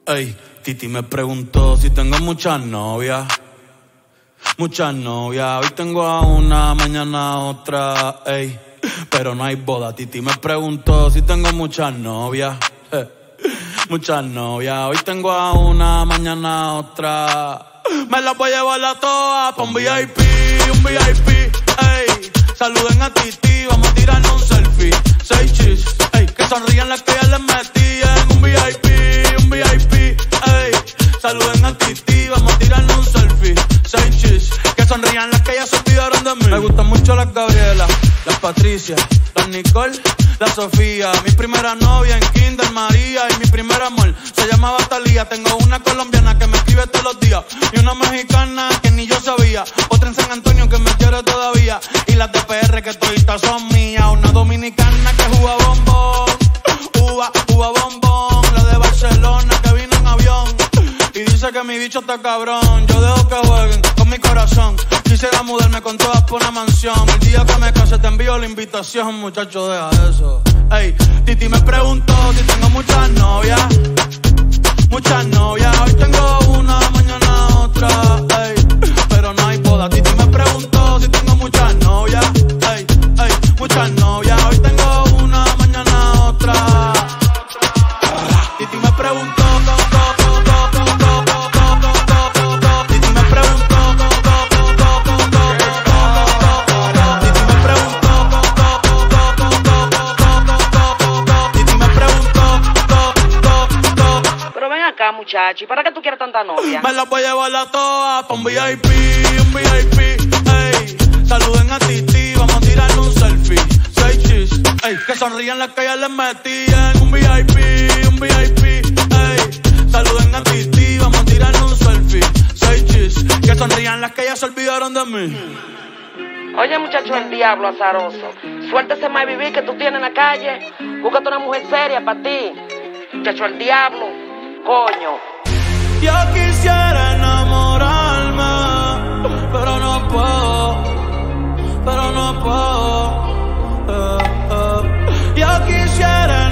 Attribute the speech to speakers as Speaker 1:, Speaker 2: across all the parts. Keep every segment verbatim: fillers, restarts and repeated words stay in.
Speaker 1: Ey, Titi me preguntó si tengo muchas novias. Muchas novias, hoy tengo a una, mañana a otra, ey. Pero no hay boda. Titi me preguntó si tengo muchas novias. Eh, muchas novias, hoy tengo a una, mañana a otra. Me las voy a llevar a todas pa' un V I P, un V I P, ey. Saluden a Titi, vamos a tirarnos un selfie. Seis chis, ey. Que sonrían las que ya les metí en un V I P, un V I P, ey. Saluden a Titi, vamos a tirarnos un selfie. Seis chis, que sonrían las que ya se olvidaron de mí. Me gustan mucho las Gabriela, las Patricia, las Nicole, la Sofía. Mi primera novia en Kinder María y mi primer amor se llamaba Talía. Tengo una colombiana que me escribe todos los días y una mexicana que ni yo sabía. Otra en San Antonio que me quiere todavía y las de P R que toditas son mías. Una dominicana que juega bombón, uva, uva bombón. La de Barcelona que vino en avión y dice que mi bicho está cabrón. Yo dejo que jueguen con mi corazón. Quisiera mudarme con todas por una mansión. El día que me case te envío la invitación, muchacho, deja eso. Ey, Titi me preguntó si tengo muchas novias. Muchas novias, hoy tengo una, mañana otra, ey. Pero no hay boda. Titi me preguntó si tengo muchas novias. Ey, ey, muchas novias, hoy tengo una, mañana otra. Titi me preguntó.
Speaker 2: Muchacho, ¿y para qué tú quieres tanta novia?
Speaker 1: Me la voy a llevar a todas pa' un V I P, un V I P, ey. Saluden a Titi, vamos a tirarle un selfie. Seis chis, ey. Que sonrían las que ya les metí en un V I P, un V I P, ey. Saluden a Titi, vamos a tirarle un selfie. Seis chis, que sonrían las que ya se olvidaron de mí.
Speaker 2: Oye, muchacho, el diablo azaroso. Suéltese más vivir que tú tienes en la calle. Búscate una mujer seria para ti. Muchacho, el diablo. Coño.
Speaker 1: Yo quisiera enamorarme, pero no puedo, pero no puedo. Eh, eh. Yo quisiera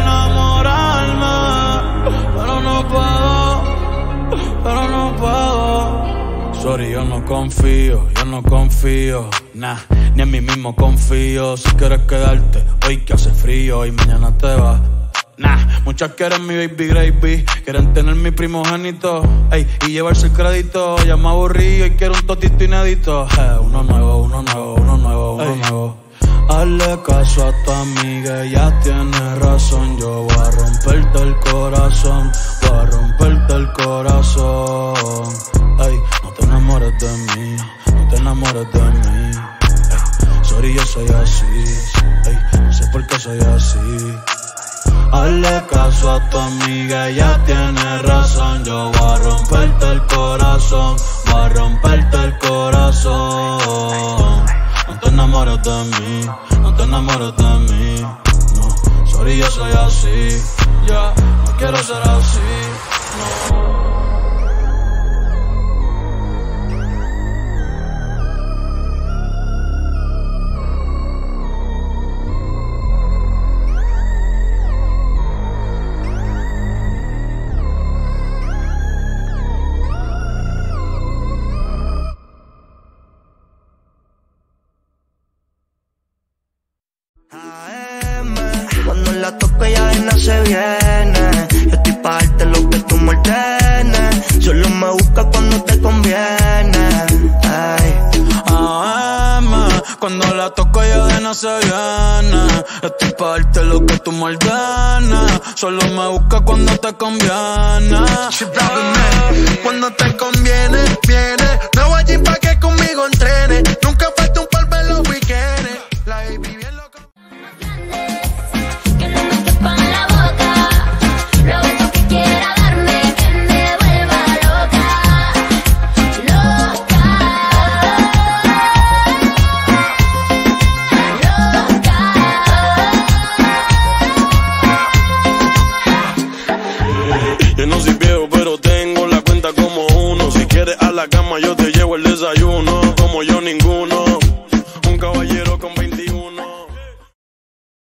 Speaker 1: enamorarme, pero no puedo, pero no puedo. Sorry, yo no confío, yo no confío, nah, ni en mí mismo confío. Si quieres quedarte hoy que hace frío y mañana te vas. Nah, muchas quieren mi baby gravy, quieren tener mi primogénito, ey, y llevarse el crédito. Ya me aburrí y quiero un totito inédito. Eh, uno nuevo, uno nuevo, uno nuevo, uno ey. nuevo. Hazle caso a tu amiga, ella tiene razón. Yo voy a romperte el corazón, voy a romperte el corazón. Ey, no te enamores de mí, no te enamores de mí. Ey, sorry, yo soy así, ey, no sé por qué soy así. Hazle caso a tu amiga, ella tiene razón. Yo voy a romperte el corazón, voy a romperte el corazón. No te enamores de mí, no te enamores de mí. No, sorry, yo soy así, ya, yeah, no quiero ser así, no.
Speaker 3: Cuando la toco ya de nada se viene. Yo estoy pa' darte lo que tú me ordenes. Solo me busca cuando te conviene. Ay.
Speaker 1: A M, cuando la toco ya de nada se viene. Estoy pa' darte lo que tú me ordenes. Solo me busca cuando te conviene.
Speaker 3: Cuando te conviene, viene. No voy allí pa' que conmigo entrene. Nunca falta un par en los weekends. La baby bien loca.
Speaker 4: Yo te llevo el desayuno, como yo ninguno.